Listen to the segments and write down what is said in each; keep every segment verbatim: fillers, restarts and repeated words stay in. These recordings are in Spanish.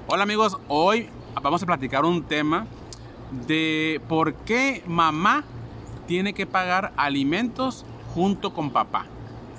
Hola amigos, hoy vamos a platicar un tema de por qué mamá tiene que pagar alimentos junto con papá.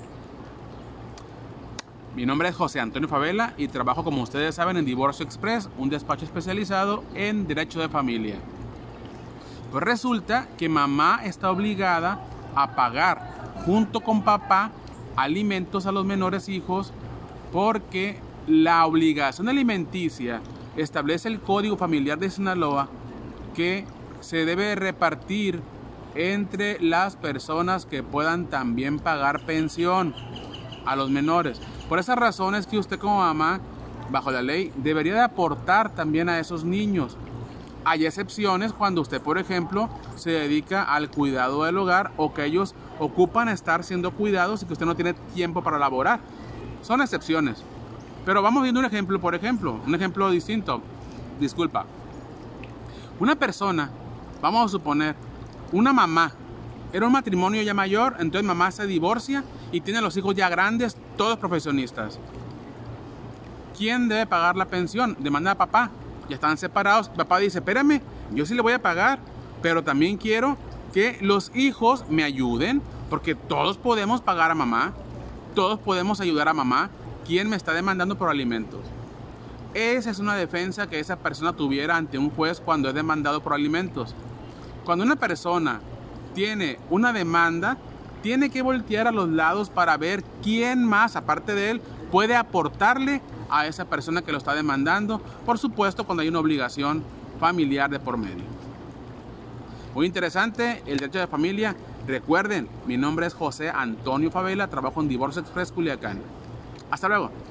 Mi nombre es José Antonio Favela y trabajo, como ustedes saben, en Divorcio Express, un despacho especializado en derecho de familia. Pues resulta que mamá está obligada a pagar junto con papá alimentos a los menores hijos porque la obligación alimenticia establece el Código Familiar de Sinaloa que se debe repartir entre las personas que puedan también pagar pensión a los menores. Por esas razones que usted como mamá, bajo la ley, debería de aportar también a esos niños. Hay excepciones cuando usted, por ejemplo, se dedica al cuidado del hogar o que ellos ocupan estar siendo cuidados y que usted no tiene tiempo para laborar. Son excepciones. Pero vamos viendo un ejemplo, por ejemplo, un ejemplo distinto. Disculpa. Una persona, vamos a suponer, una mamá, era un matrimonio ya mayor, entonces mamá se divorcia y tiene los hijos ya grandes, todos profesionistas. ¿Quién debe pagar la pensión? Demanda a papá. Ya están separados. Papá dice, espérame, yo sí le voy a pagar, pero también quiero que los hijos me ayuden, porque todos podemos pagar a mamá, todos podemos ayudar a mamá. ¿Quién me está demandando por alimentos? Esa es una defensa que esa persona tuviera ante un juez cuando es demandado por alimentos. Cuando una persona tiene una demanda, tiene que voltear a los lados para ver quién más, aparte de él, puede aportarle a esa persona que lo está demandando. Por supuesto, cuando hay una obligación familiar de por medio. Muy interesante el derecho de familia. Recuerden, mi nombre es José Antonio Favela, trabajo en Divorcio Express Culiacán. Hasta luego.